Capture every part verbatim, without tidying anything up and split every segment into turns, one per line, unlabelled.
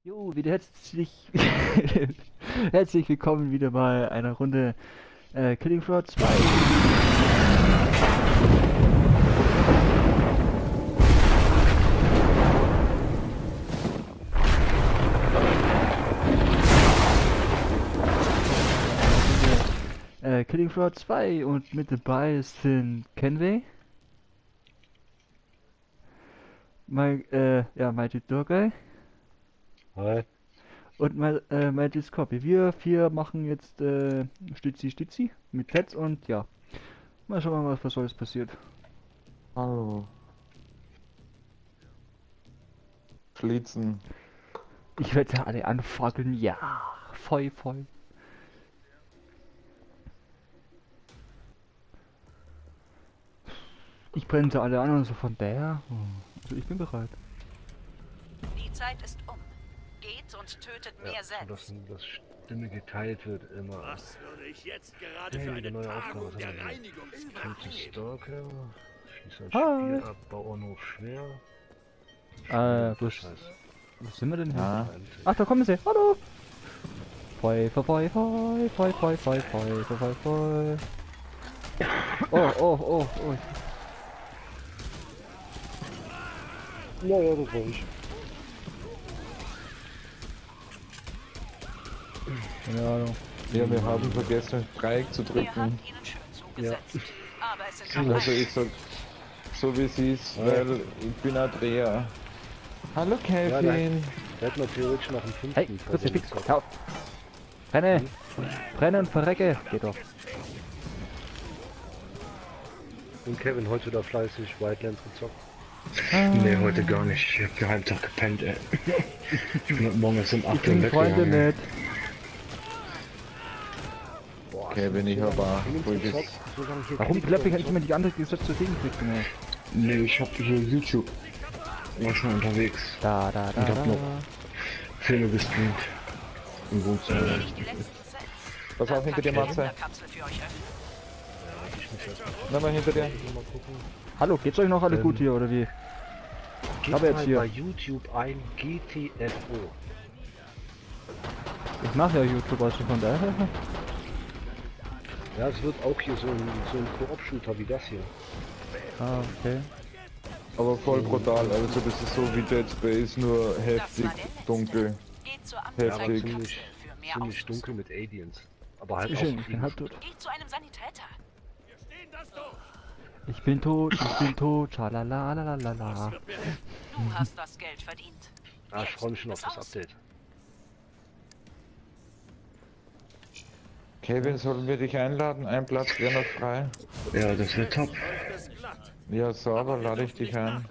Jo, wieder herzlich, herzlich willkommen wieder bei einer Runde äh, Killing Floor zwei. Äh, Killing Floor zwei und mit dabei sind Kenway, mein, äh, ja, Mighty Doggy
Hi.
und mein, äh, Mighty Scorpio. Wir vier machen jetzt äh, Stützi Stützi mit Pets und ja, mal schauen, was, was alles passiert.
Hallo. Flitzen.
Ich werde alle anfackeln, ja, voll, voll. Ich brenne sie alle an und so von der. Also ich bin bereit.
Die Zeit ist um. Geht und tötet
Ja,
mehr
und
selbst.
dass, dass Stimme geteilt wird immer.
Was würde ich jetzt gerade
Hey,
für
eine
eine
neue Aufgabe,
Tagung
was
der
haben wir hier?
Reinigungskraft
Töte
geben?
Stalker, schieß ein
Hi.
Spiel ab, Bauernhof schwer.
Äh, wo, ist,
Scheiße.
wo sind wir denn hier?
Ja.
Ach, da kommen sie. Hallo. Feu, feu, feu, feu, feu, feu, feu, feu, feu, feu, feu. Oh, oh, oh, oh.
Ja, ja, das war ich.
Keine Ahnung.
Ja, wir haben vergessen, Dreieck zu
Ihr
drücken.
habt ihnen schön zugesetzt. Aber es sind noch
Also ich sag, so wie sie ist, weil ich bin Andrea. Hallo Kevin.
Da hätten wir theoretisch noch einen fünften.
Hey, kurz fix. Hör auf. Brenne. Brenne und verrecke. Geht doch.
Und Kevin heute wieder fleißig Wildlands gezockt.
Nee, heute gar nicht. Ich hab den halben Tag gepennt, ey. Ich bin heute Morgen erst um
Ich
acht Uhr
bin
im Bett
Freunde
gegangen.
mit.
Boah,
Kevin, ich hab auch ruhiges.
Warum klappe ich eigentlich immer die andere gesetzte Gegenrichtung? ey?
Nee, ich hab hier YouTube. War schon unterwegs.
Da, da, da,
Und hab
da.
noch Filme gestreamt. Im Wohnzimmer.
nicht die letzten Sets.
Pass auf, hinter dir,
Dann kann ich
Matze.
die Wunderkapsel für euch öffnen.
Na mal hinter dir.
Mal gucken.
Hallo, geht's euch noch alle
Ähm,
gut hier oder wie?
Gib
Aber jetzt
mal
hier.
bei YouTube ein G T F O.
Ich mache ja YouTube, also von daher.
Ja, es wird auch hier so ein, so ein Koop-Shooter wie das hier.
Ah, okay.
Aber voll brutal, also das ist so wie Dead Space, nur heftig, dunkel.
Geht zur
Heftig.
Abwechslung
Ziemlich,
für mehr
ziemlich
Ausrüstung.
dunkel mit Aliens. Aber halt
Schön,
auch
ich bin halb tot.
Geht zu einem Sanitäter.
Ich bin tot, ich bin tot, schalalalalala.
Du hast das Geld verdient.
Ah, ich freue mich schon auf
Jetzt
das
aus.
Update.
Kevin, sollen wir dich einladen? Ein Platz wäre noch frei.
Ja, das wird top.
Ja, sauber, lade ich dich ein.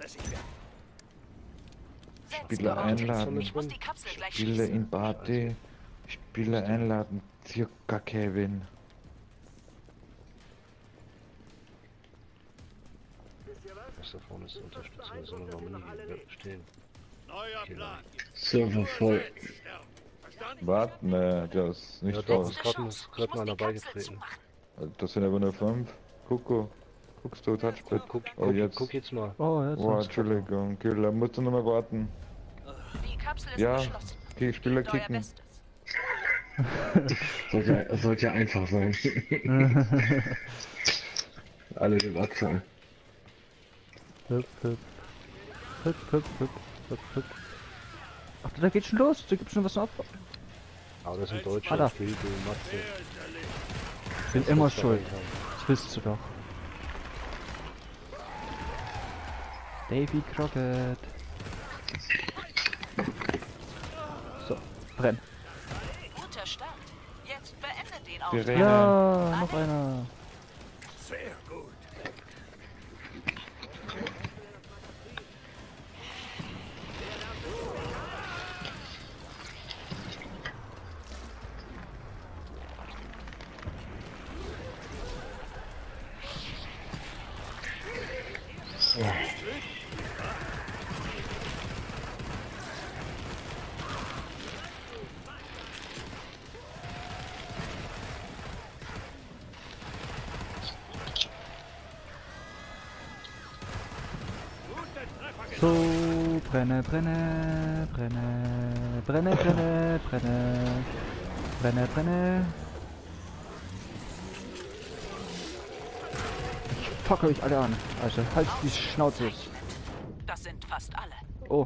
Spieler einladen.
Ich muss die Kapsel gleich
Spieler
schließen.
in Party. Spieler einladen. Circa Kevin.
Das da vorne ist Unterstützung, da sind wir noch nie stehen.
Neuer Plan.
Server voll.
Verstanden?
Warte, ne, das ist nicht
Ja, doch.
raus.
Letzte
gerade-
Chance.
gerade
Ich muss
mal
die
dabei
Kapsel
getreten.
zumachen.
Das sind aber nur fünf. Kuckuck. Guckst du, Touchpad?
Guck,
Oh,
guck,
jetzt.
guck jetzt mal.
Oh, jetzt.
Oh, Entschuldigung, Killer, musst du noch mal warten.
Die Kapsel ist
Ja,
geschlossen.
okay, Spieler
Gebt euer
kicken.
Bestes.
Sollte, ja- sollte ja einfach sein. Alle den Abfall.
Hüp, hüp. Hüp, hüp, hüp, hüp, hüp. Ach, da geht's schon los. Da gibt's schon was auf.
Aber das sind Deutsche.
Alter.
Filbe, Matze.
Bin
Das
immer
muss
schuld.
dabei sein.
Das wisst ihr doch. Davy Crockett. So, brenn.
Guter Start. Jetzt beendet den
Die
Auftrag.
Rene.
Ja, noch einer.
Sehr gut.
So, brenne, brenne, brenne, brenne, brenne, brenne, brenne, brenne. Ich fucke euch alle an. Also halt die Schnauze jetzt.
Das sind fast alle.
Oh.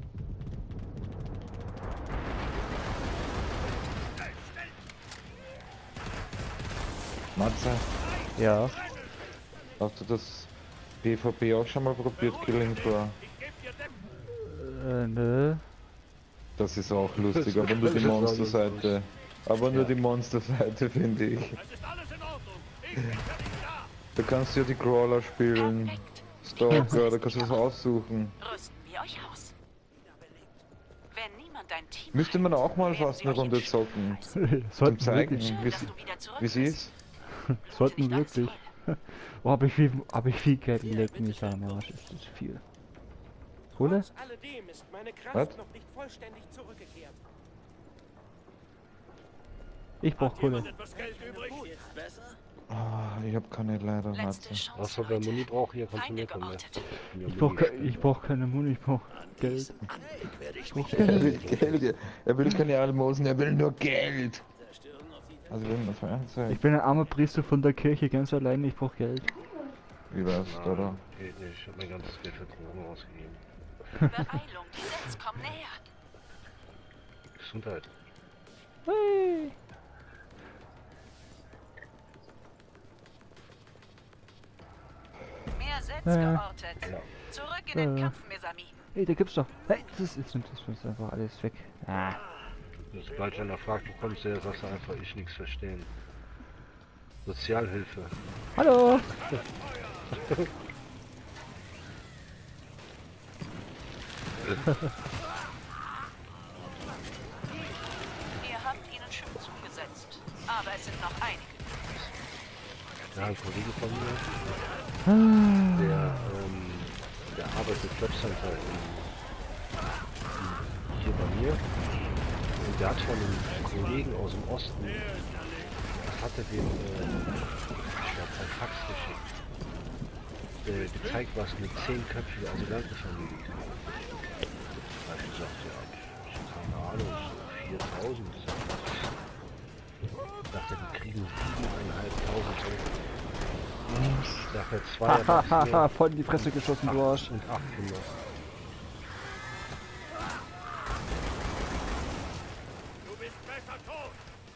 Matze,
Ja.
hast du das PvP auch schon mal probiert, Killing Floor?
Äh, nö.
Das ist auch lustig, aber nur die
Das ist auch
Monsterseite. Aber nur die Monsterseite, finde ich.
Es ist alles in Ordnung. Ich bin für dich da.
Da kannst du ja die Crawler spielen.
Perfekt.
Stalker, da kannst du was aussuchen.
Rüsten wir euch aus. Wenn niemand dein Team
Müsste man
heilt,
auch mal
werden
fast
sie
eine
euch im
Runde
Stich
zocken.
reißen.
Zum
Sollten
zeigen,
wirklich.
Schön,
wie
dass
sie
du wieder zurück
wie sie
bist.
ist.
Sollten
Nicht alles
wirklich.
toll.
Oh, hab ich viel, hab ich viel Geld leck mich am Arsch. Ist das viel. Oder?
Trotz alledem ist meine Kraft
Was?
noch nicht vollständig zurückgekehrt.
Ich brauch Kohle.
Jemand etwas Geld übrig?
Ah, ich habe keine leider,
Letzte
Matze.
Chance,
Was wir bei
Leute.
Muni brauchen, hier kannst du
Feinde
mir kommen.
geortet.
Ich brauch, ke- ich brauch keine Muni, ich brauch Geld. Ich brauch
Er will
Geld.
Geld, er will keine Almosen, er will nur Geld. Also will nur Feuerzeug.
Ich bin ein armer Priester von der Kirche, ganz alleine, ich brauch Geld.
Wie war's, oder?
Geht nicht, ich hab mein ganzes Geld für Drogen ausgegeben.
Beeilung, die Sets kommen näher.
Gesundheit.
Hey.
Mehr Sets
Äh.
geortet. Zurück in den
Äh.
Kampf, Mesami.
Hey, da gibt's doch. Hey, das ist, jetzt nimmt das uns einfach alles weg. Ah.
Sobald einer fragt, wo kommst du her, sagst du einfach, ich nichts verstehen. Sozialhilfe.
Hallo!
Ihr habt ihnen schön zugesetzt. Aber es sind noch einige.
Ja, ein Kollege von mir,
Ah.
der, ähm, der arbeitet Jobcenter in, in, hier bei mir. Und der hat von einem Kollegen aus dem Osten, hat er dem, äh, ich glaube, ein Fax geschickt. Äh, gezeigt, was eine zehnköpfige Asylantenfamilie kriegt. Da hab ich gesagt, ja, ich hab keine Ahnung, so viertausend. Ich dachte, die kriegen siebeneinhalbtausend Euro. Ich dachte, zwei
Hahaha,
Erwachsene
voll in die Fresse geschossen, du Arsch.
und acht Kinder.
Du bist besser tot.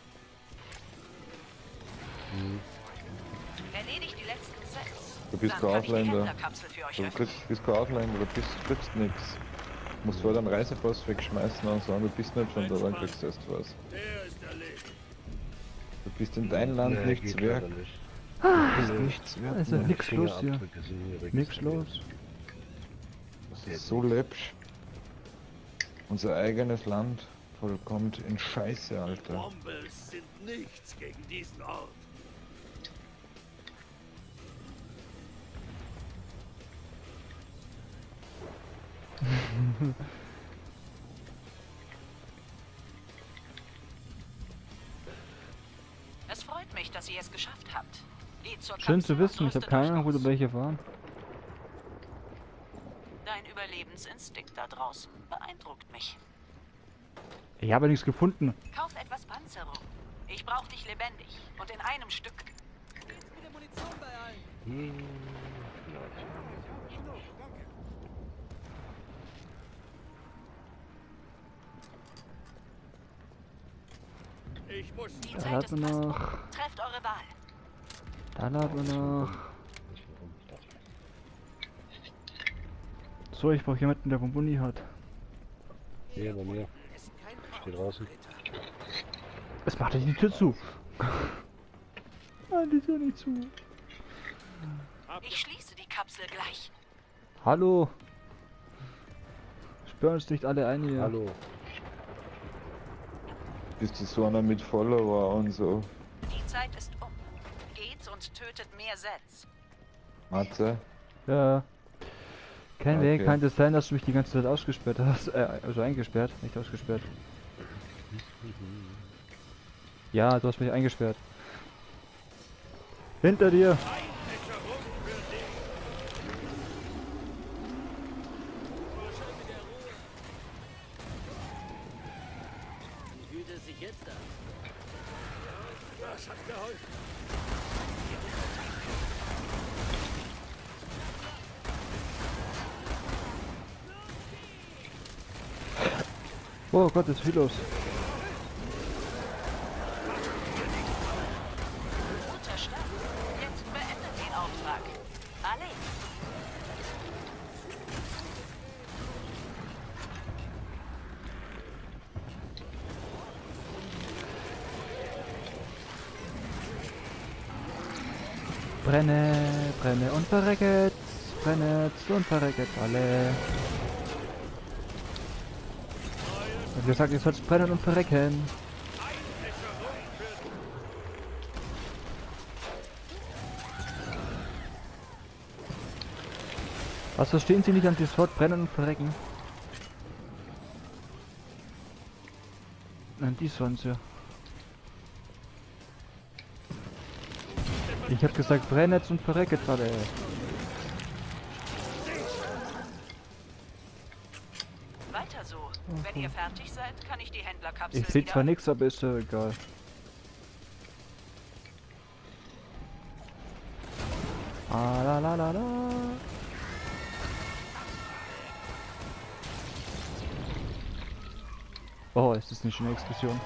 Erledigt die letzten Sets.
Du bist
Dann
kein
kann ich die
Ausländer.
Händlerkapsel für euch
Du
öffnen.
kriegst, bist kein Ausländer, du bist, kriegst nix. Du musst vorher deinen Reisepass wegschmeißen und sagen, du bist nicht von da, dann kriegst du erst was.
Der ist erledigt.
Du bist in dein Land
Nee,
nichts
geht
wert.
leider nicht.
Du bist nichts wert.
Also
Mann.
nix los hier.
Fingerabdrücke sind hier
Nix
registriert.
los.
Das ist so läppsch. Unser eigenes Land vollkommt in Scheiße, Alter.
Bombles sind nichts gegen diesen Ort.
Es freut mich, dass ihr es geschafft habt. Geht zur
Schön zu
Kapsel
wissen,
und
ich habe
rüstet
keine
euch
Ahnung, wo
aus.
da welche waren.
Dein Überlebensinstinkt da draußen beeindruckt mich.
Ich habe nichts gefunden.
Kauf etwas Panzerung. Ich brauche dich lebendig und in einem Stück.
Hm,
Ich muss
Die
Da
Zeit
hat
ist
man
fast um.
noch.
Trefft eure Wahl.
Da hat man noch. So, ich brauche jemanden, der Bombuni hat.
hier bei mir. Steht draußen.
Es macht euch die Tür zu. Nein, die Tür nicht zu.
Ich schließe die Kapsel gleich.
Hallo. Spüren uns nicht alle ein hier.
Hallo.
Bist du so einer mit Follower und so?
Die Zeit ist um. Geht und tötet mehr Sets.
Matze?
Ja. Kein Weg,
Okay.
kann es sein, dass du mich die ganze Zeit ausgesperrt hast. Äh, also eingesperrt, nicht ausgesperrt. Ja, du hast mich eingesperrt. Hinter dir!
ich jetzt an? Das hat geholfen.
Oh Gott, ist viel los.
Guter Start. Jetzt beendet den Auftrag. Alle.
Brenne, brenne und verrecket. Brennet und verrecket alle. Ich hab gesagt, ihr sollt brennen und verrecken. Was verstehen Sie nicht an das Wort brennen und verrecken? Nein, die sollen sie. Ich hab gesagt, brennet und verrecket alle.
Weiter so. Wenn ihr fertig seid, kann ich die Händlerkapsel
Ich sehe
wieder
zwar nichts, aber ist ja egal. Ah, la la la la. Oh, ist das nicht schon eine Explosion?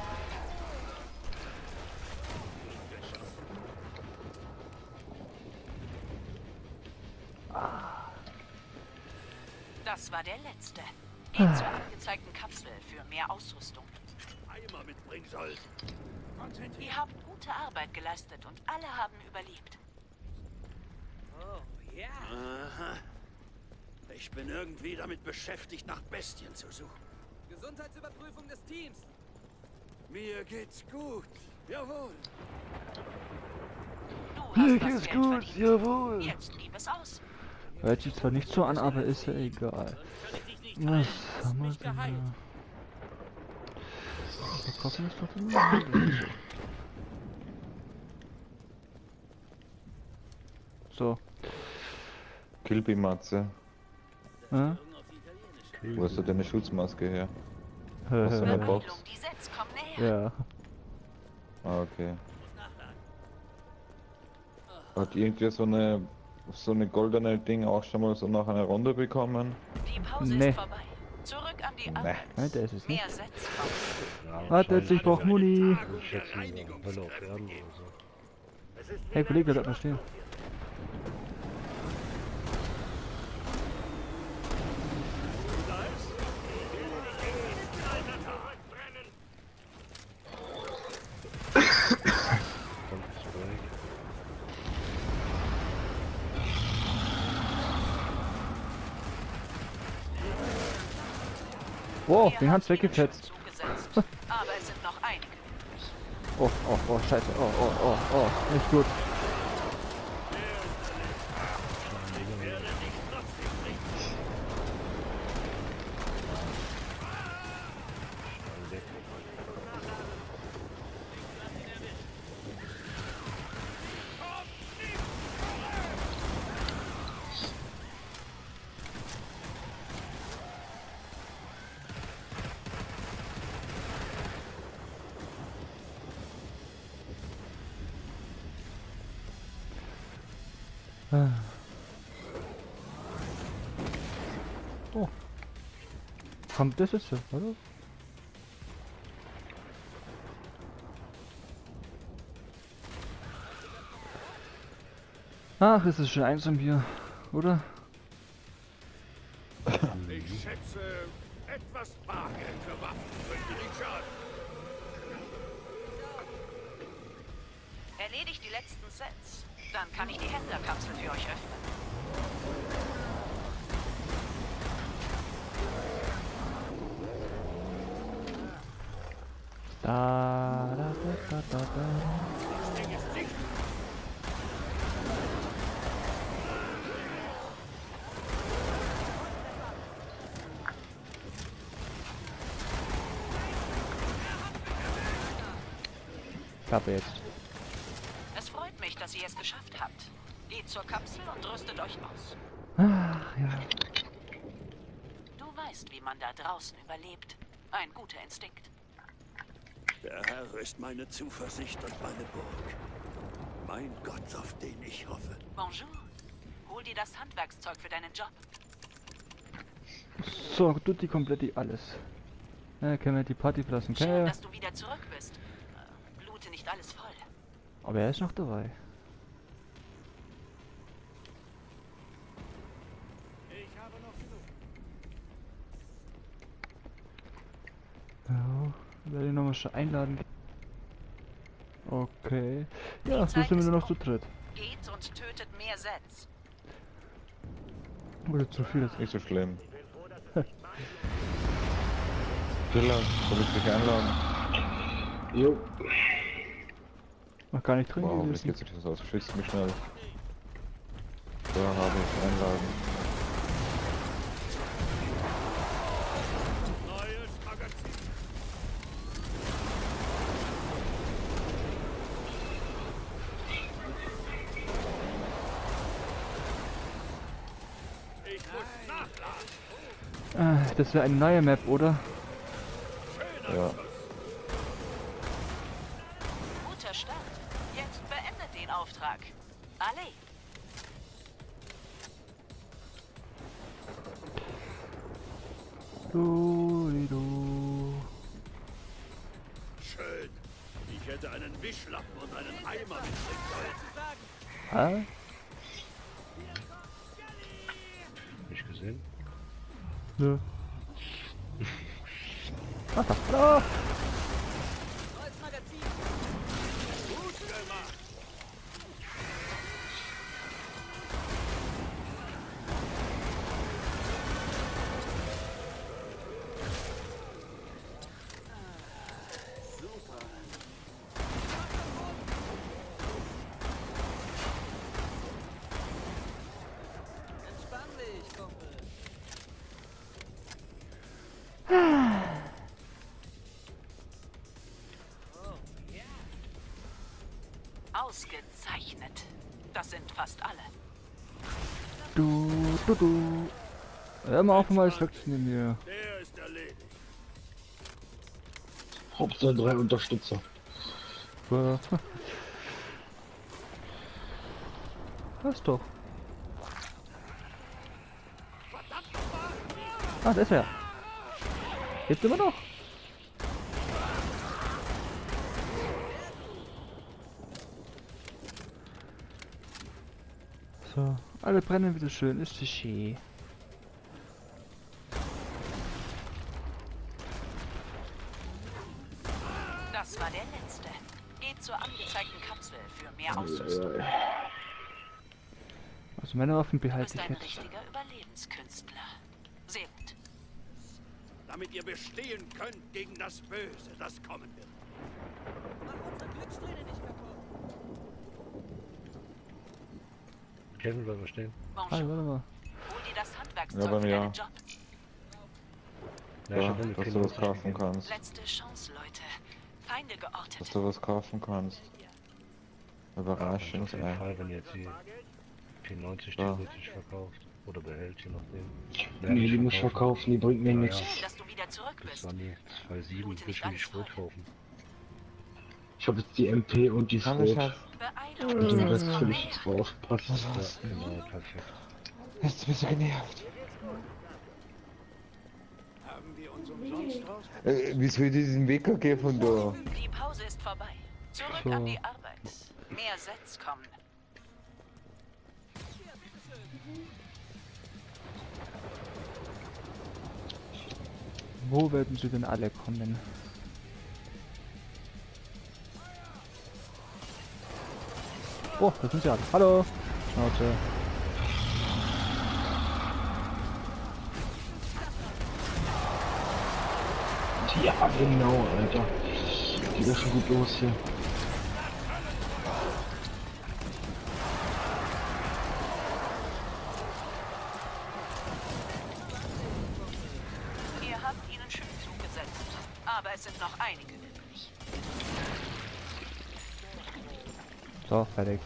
Das war der letzte. Geht zur angezeigten Kapsel für mehr Ausrüstung.
Eimer mitbringen soll.
Ihr habt gute Arbeit geleistet und alle haben überlebt.
Oh, ja.
Aha. Ich bin irgendwie damit beschäftigt, nach Bestien zu suchen.
Gesundheitsüberprüfung des Teams.
Mir geht's gut. Jawohl.
Du hast
Mir
das
geht's
Geld
gut,
verdient.
jawohl.
Jetzt gib es aus.
Hört sich zwar nicht so an, aber ist ja egal. Was haben wir denn da? Verkaufen ist doch dann so.
Kilby-Matze.
Hä?
Wo hast du deine Schutzmaske her? Aus so einer Box?
Bewegung, die Sets kommen näher.
Ja.
Ah, okay. Hat irgendwer so eine so eine goldene Ding auch schon mal so nach einer Runde bekommen?
Die Pause
Nee.
ist vorbei. Zurück an die Arbeit.
Nein, der ist es nicht.
Mehr Sets kommen.
Ja,
Warte, jetzt, ich brauch Muni.
Ich schätze mal, Hölle auf Erden oder so.
Hey Kollege, bleib mal stehen.
Kommt zurück.
Oh,
Ihr
den hat's
habt ihnen
weggefetzt.
schon zugesetzt. Aber es sind noch einige übrig.
Oh, oh, oh, scheiße. Oh, oh, oh, oh. Nicht gut. Ah. Oh. Kommt das jetzt, oder? Ach, es ist schon einsam hier, oder?
Ich schätze, etwas Bargeld für Waffen könnte nicht schaden.
Erledigt die letzten Sets. Dann kann ich die Händlerkapsel für euch öffnen.
Da, da, da, da, da, da. Klappe jetzt.
Es freut mich, dass ihr es geschafft habt. Geht zur Kapsel und rüstet euch aus.
Ach, ja.
Du weißt, wie man da draußen überlebt. Ein guter Instinkt.
Der Herr ist meine Zuversicht und meine Burg. Mein Gott, auf den ich hoffe.
Bonjour. Hol dir das Handwerkszeug für deinen Job.
So, tut die komplett alles. Ja, können wir die Party verlassen.
Schön,
Können wir...
dass du wieder zurück bist. Äh, Blute nicht alles voll.
Aber er ist noch dabei. Ja, werde ich nochmal schon einladen. Okay. Ja, so sind wir nur noch zu dritt.
Geht und tötet mehr Sets.
Oder zu viel.
Nicht so schlimm. Dylan, soll ich dich einladen?
Jo.
Noch gar nicht drin
Wow, wie
gewesen.
geht sich das aus? Schießt mich schnell. Da habe ich einladen.
Neues Magazin. Ich muss nachladen.
Ah, das wäre eine neue Map, oder?
Ja.
Guter Start. Jetzt beendet den Auftrag. Alle.
Du, du.
Schön. Ich hätte einen Wischlappen und einen Eimer mitbringen sollen.
Ah?
Nicht gesehen?
Nö. Ah, da. Ah!
Neues Magazin.
Gut gemacht.
Entspann dich, Kumpel.
Ausgezeichnet. Das sind fast alle.
Du, du, du. Hör mal auf, mal das wegzunehmen hier.
Der ist erledigt.
Hauptsache drei Unterstützer.
Super. Passt doch. Ah, da ist er. Lebt immer noch. So, alle brennen wieder schön, ist das schön.
Das war der letzte. Geht zur angezeigten Kapsel für mehr Ausrüstung.
Also meine Waffen
Du
behalte
bist
ich
ein
jetzt.
richtiger Überlebenskünstler. Sehr gut.
Damit ihr bestehen könnt gegen das Böse, das kommen wird.
Mach unsere Glückssträhne nicht kaputt.
Kevin, bleib mal stehen.
Ah,
Bonjour.
warte mal.
Hol dir das
Ja,
Handwerkszeug
bei
für
mir.
deinen Job.
Ja, ich
Ja,
hab eine
dass du was
vierundneunzig
kaufen
gegeben.
kannst.
Letzte Chance, Leute. Feinde
Dass
geortet.
du was kaufen kannst.
Auf
Überraschend,
jeden
ey.
Fall, wenn ihr jetzt die vierundneunzig
Ja.
theoretisch verkauft. Oder behält, je nachdem.
Nee, die muss verkaufen, die bringt mir
Ja,
nichts.
ja.
Schön, dass du wieder zurück
Das
bist.
war nie zwei Komma sieben,
Blute
ich
nicht
will die
alles
Schrot
voll.
kaufen.
Ich habe jetzt die M P und die
Kann ich
Schrot.
halt.
Beeilung,
Und den
die
Rest
Sets
will
kommen
ich
näher.
drauf. Passt.
Ja, genau, perfekt.
Jetzt bist du genervt.
Haben wir uns umsonst raus?
Äh, wie soll ich diesen Weg gehen von da?
Die Pause ist vorbei. Zurück
So.
an die Arbeit. Mehr Sets kommen.
Wo werden sie denn alle kommen? Oh, da sind sie alle. Hallo. Schnauze.
Ja, genau, Alter. Geht ja schon gut los hier.
Ihr habt ihnen schön zugesetzt. Aber es sind noch einige übrig.
So, fertig.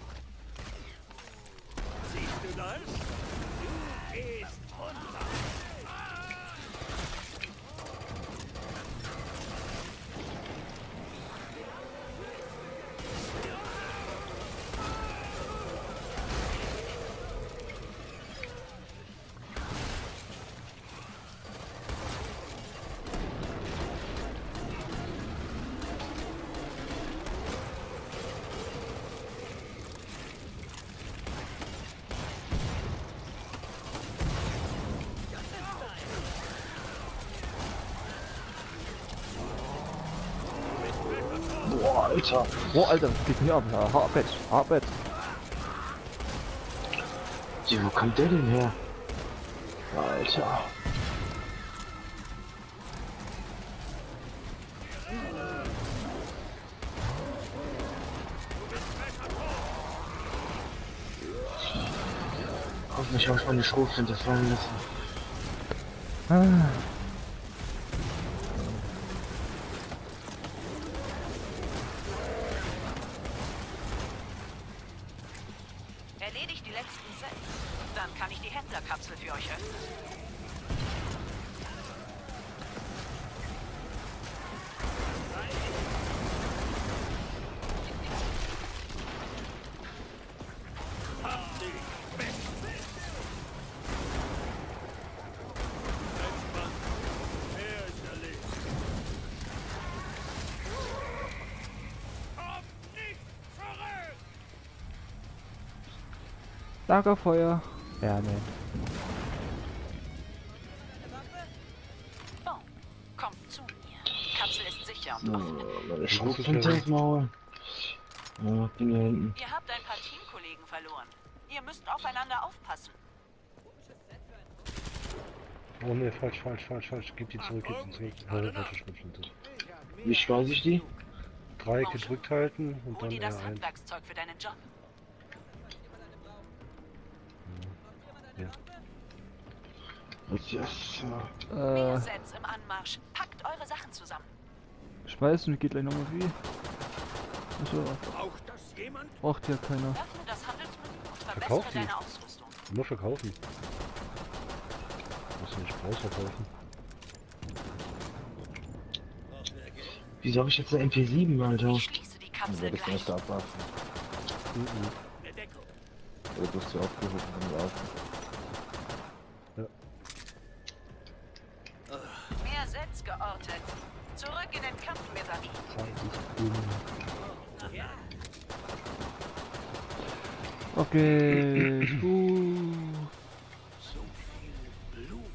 Siehst du das? Du gehst runter.
Alter.
Oh, Alter, was geht denn hier ab? Ja, Haarbett, Haarbett.
Ja, wo kommt der denn her? Alter. Hoffentlich habe ich meine Schrotflinte fallen lassen.
Ah.
Erledigt die letzten Sets. Dann kann ich die Händlerkapsel für euch öffnen.
Lagerfeuer. Ja, ne.
Oh, kommt zu mir. Die Kapsel ist sicher und offen.
Meine Schrotflinte ins Maul. Ja, bin hier hinten.
Ihr habt ein paar Teamkollegen verloren. Ihr müsst aufeinander aufpassen.
Oh ne, falsch, falsch, falsch, falsch. Gib die zurück, gib die zurück. Halt, falsche Schrotflinte.
Wie schmeiß ich die?
Drei gedrückt halten und
Hol
dann
dir das
R eins.
Handwerkszeug für deinen Job.
Was ist das?
Mehr
Äh,
Sets im Anmarsch. Packt eure Sachen zusammen.
schmeißen geht gleich nochmal wie. Also,
Braucht das jemand?
braucht ja keiner.
Öffne das Handelsmenü und verbessere
Verkauf die.
deine Ausrüstung.
Nur verkaufen. Musst du nicht rausverkaufen.
Wieso habe ich jetzt eine M P sieben, Alter?
Ich schließe die
Dann
Kapsel
werde ich
gleich.
nicht abwarten.
Eine Deckung.
Oder du hast sie aufgehoben und warten.
Mehr Sets geortet. Zurück in den Kampf, Mesami.
Okay, ist gut.
So viel Blut.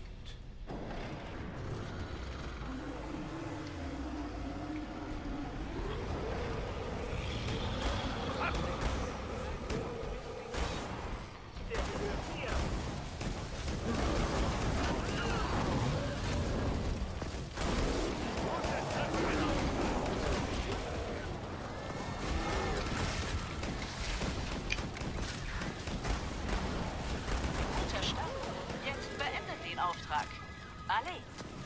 Guter Start. Jetzt beendet den Auftrag. Alle.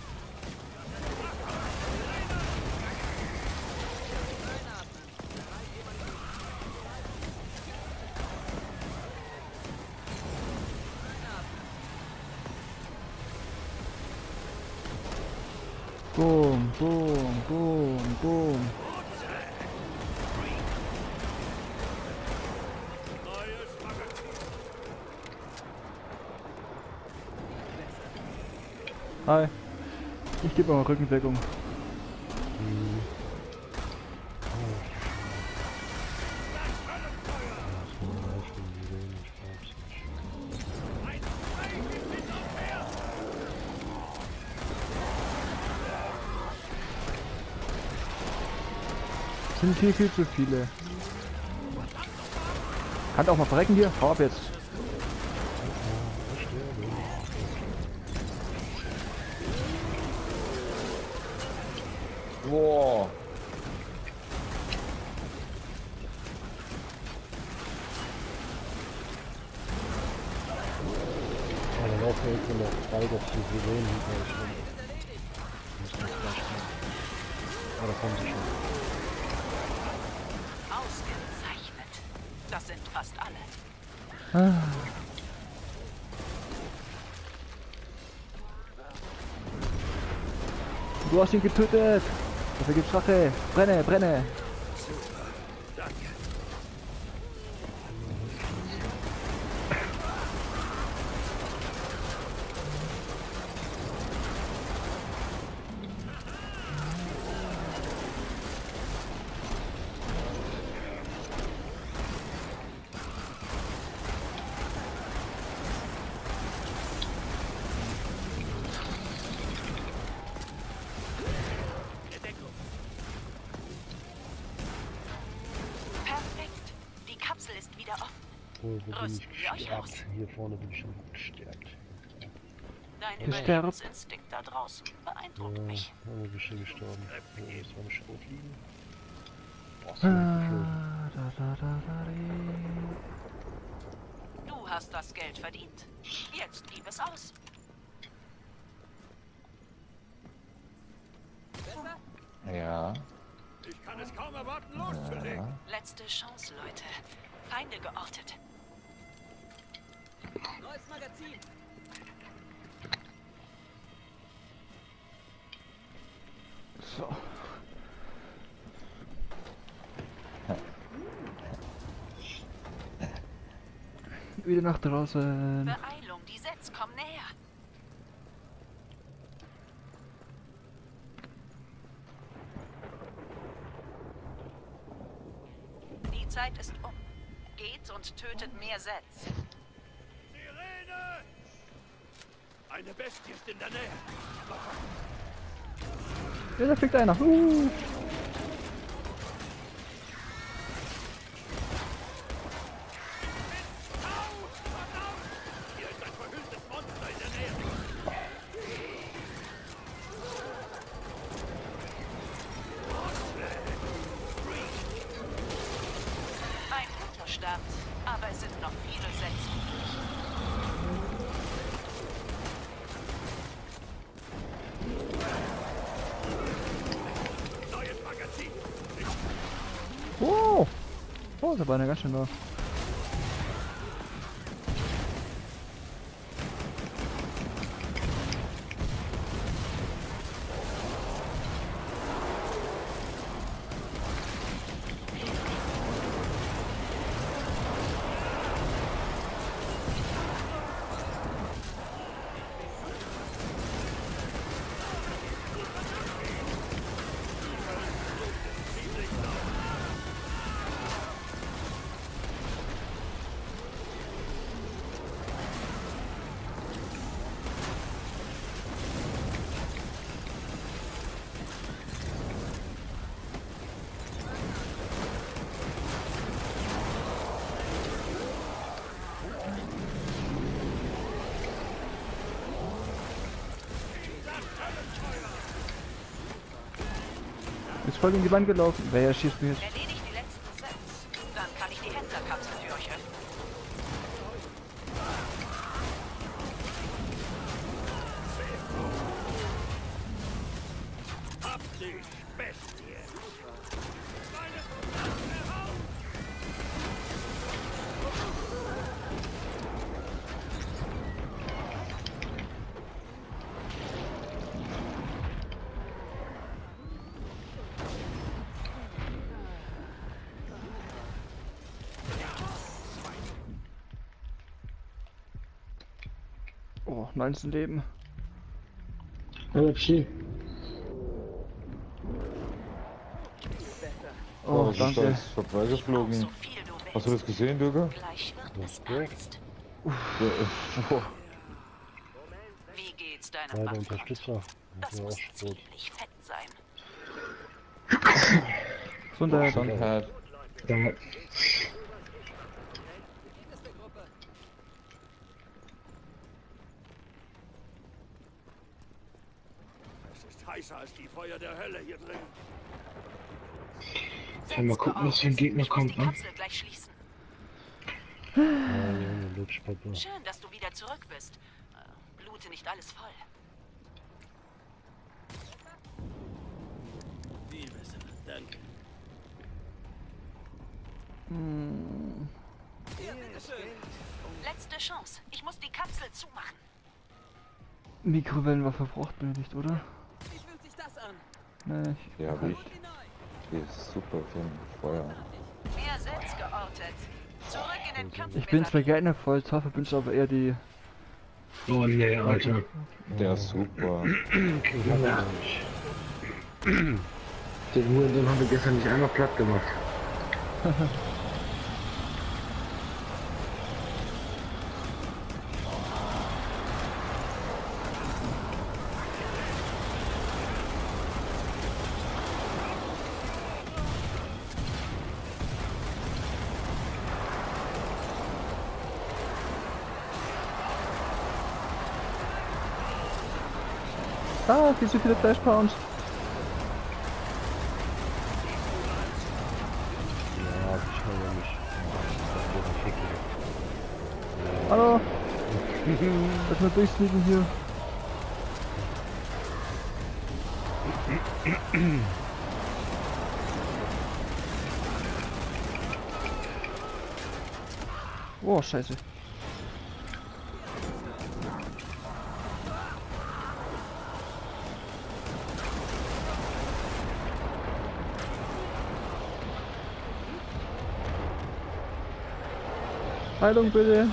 Boom, boom, boom, boom. Hi. Ich gebe mal Rückendeckung. Sind hier viel zu viele. Kann auch mal verrecken hier. Hau ab jetzt.
Boah.
Ja, dann laufen wir jetzt nur noch drei, dass die Sirenen hinter euch sind. Müssen wir gleich kommen. Ah, da kommen sie schon.
Ausgezeichnet. Das sind fast alle.
Ah. Du hast ihn getötet. Dafür gibt's Rache. Brenne, brenne.
Wo, wo bin
Rüsten
ich
wir euch aus.
gestärkt? Hier vorne bin ich schon gut gestärkt.
Dein
Gestärkt.
Überlebensinstinkt da draußen beeindruckt
Ja,
mich.
da bin ich schon gestorben. Wo ist meine Schrotfliegen? Boah, ist mir geflogen.
Ah, da, da, da, da, di.
Du hast das Geld verdient. Jetzt gib es aus.
Besser?
Ja.
Ich kann es kaum erwarten, loszulegen.
Ja.
Letzte Chance, Leute. Feinde geortet.
Neues Magazin.
So. Wieder nach draußen.
Beeilung, die Sets kommen näher. Die Zeit ist um. Geht und tötet mehr Sets.
Sirene! Eine Bestie ist in der Nähe.
Ja, da fliegt einer. Uh.
Hier ist ein verhülltes Monster in der Nähe.
Ein guter Start, aber es sind noch viele Sets übrig.
Neues Magazin.
Wow. Oh, da war eine ganz schön da. Ist voll in die Wand gelaufen. Wer schießt mich jetzt?
Erledigt die letzten Sets. Dann kann ich die Händlerkapsel für euch öffnen.
Hab dich, Bestie. Meine verdammte Haut!
Oh, neunzehn Leben.
Oh, Psi.
Oh,
was ist da
danke.
jetzt vorbeigeflogen?
So viel du willst.
Hast du das gesehen, Dürger?
Gleich wird es
Ja.
ernst.
Der, äh, boah.
Wie geht's deinem
Ja, der
Bankkonto?
Unterstützer.
Das
Ja,
muss
auch Schrot.
ziemlich fett sein.
Gesundheit.
Gesundheit.
Danke.
Ergebnis der Gruppe.
Es ist heißer als die Feuer der Hölle hier drin.
Kann mal gucken, was für ein Gegner
Ich muss
kommt,
die
ne?
Kapsel gleich schließen.
Ja, Junge, Lutschpapa.
Schön, dass du wieder zurück bist. Äh, Blute nicht alles voll.
Viel besser, danke.
Hm.
Hier, bitteschön.
Letzte Chance. Ich muss die Kapsel zumachen.
Mikrowellenwaffe braucht man nicht, oder?
Wie fühlt sich das an?
Nee, ich
Ja, wie ich.
Wie neu.
Die ist super für ein Feuer.
Mehr Sets geortet. Zurück in den Kampf.
Ich bin zwar gerne voll Tafel, bin ich aber eher die.
Oh nee, Alter.
Der ist super.
Ja. Den Huren haben wir gestern nicht einmal platt gemacht.
Ah, viel zu viele Flashpounds.
Ja, ich schau ja nicht.
Hallo? Lass mal durchsneaken hier. Oh, scheiße. Heilung bitte.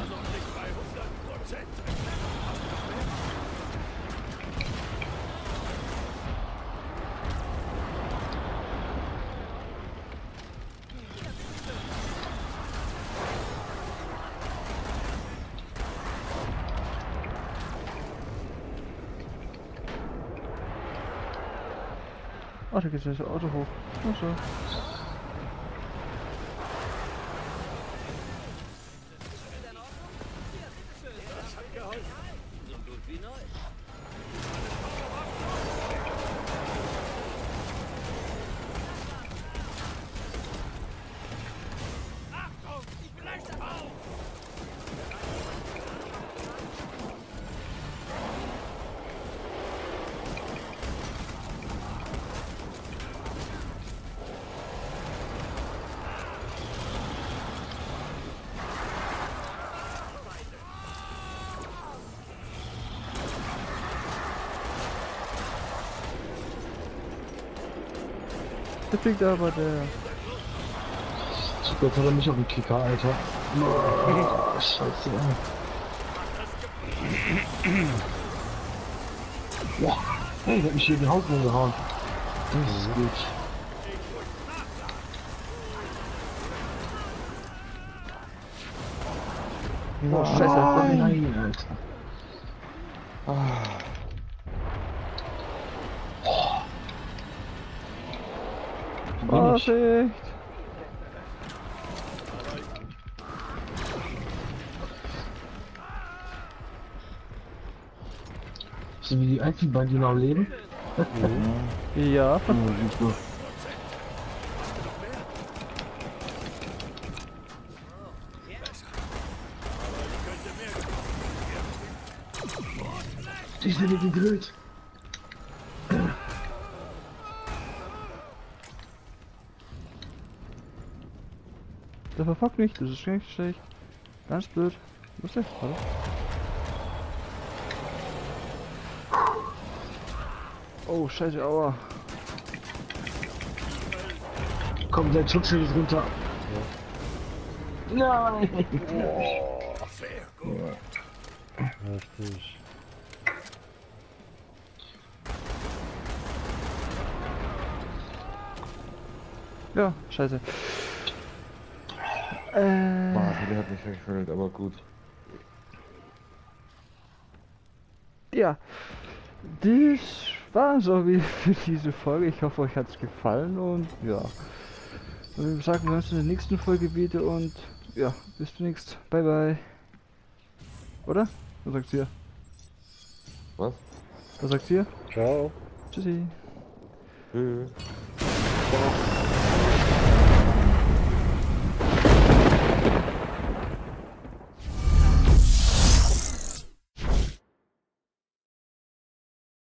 Ach, da geht das Auto hoch. Ach so.
So gut wie neu.
Da fliegt aber der.
Jetzt hat er mich auf den Kicker, Alter. Oh, scheiße. Boah, hey, der hat mich hier in den Haus gehauen. Das ist gut.
Oh, scheiße.
Nein, Alter.
Ah,
Vorsicht!
Sind wir die einzigen beiden, die noch leben?
Ja.
Oh, super. Die sind hier gegrillt.
Der verfolgt mich, das ist ganz schlecht. Ganz blöd. Was ist das? Hallo? Oh, scheiße, aua.
Komm, dein Schutzschild ist runter. Nein!
Richtig.
Ja, scheiße. Äh,
Martin, der hat mich verfehlt, aber gut.
ja. Das war so wie für diese Folge. Ich hoffe, euch hat es gefallen und ja. Und wir sagen, wir uns in der nächsten Folge wieder und ja, bis demnächst. Bye bye. Oder? Was sagt ihr?
Was?
Was sagt ihr?
Ciao.
Tschüssi.
Tschüss.
Ciao.